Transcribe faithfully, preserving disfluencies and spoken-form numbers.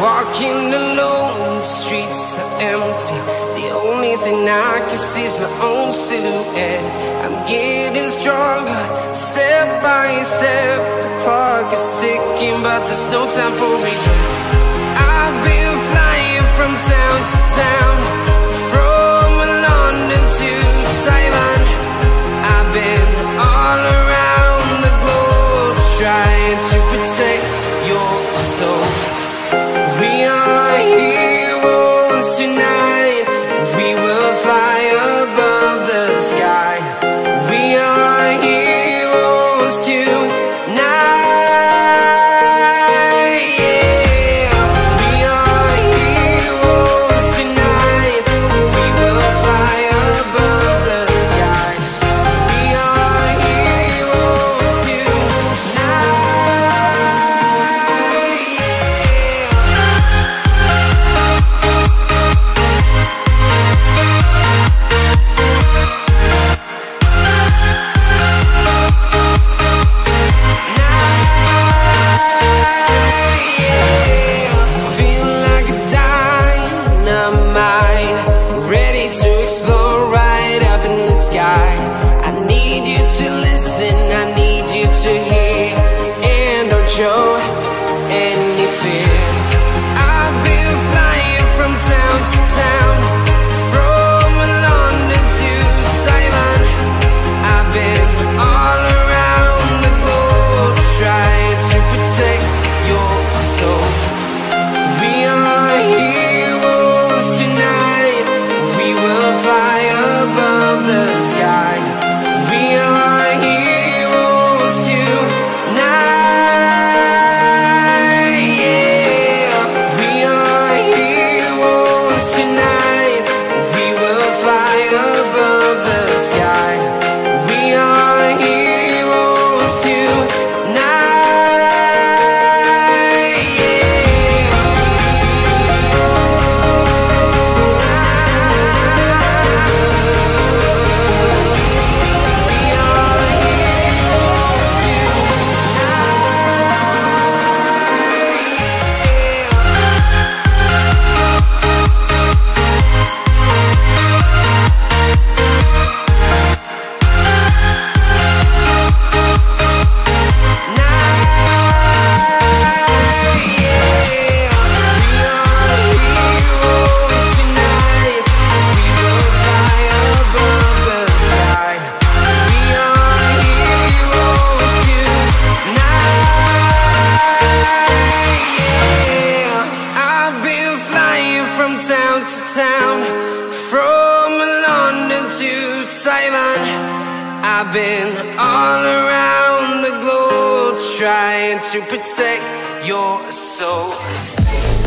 Walking alone, the streets are empty. The only thing I can see is my own silhouette. I'm getting stronger, step by step. The clock is ticking, but there's no time for regrets. I've been flying from town to town, from London to Taiwan. I've been all around the globe, trying to protect your soul. We are heroes tonight. We will fly above the sky. We are heroes tonight. Yeah. We are heroes tonight. We will fly above the sky. We are heroes tonight. I need you to hear and don't show any fear. I've been flying from town to town, from London to Taiwan. I've been all around the globe, trying to protect your soul. We are heroes tonight. We will fly above the sky. We are heroes tonight, yeah. We are heroes tonight. We will fly above the sky. We are heroes tonight, yeah. From town to town, from London to Taiwan. I've been all around the globe, trying to protect your soul.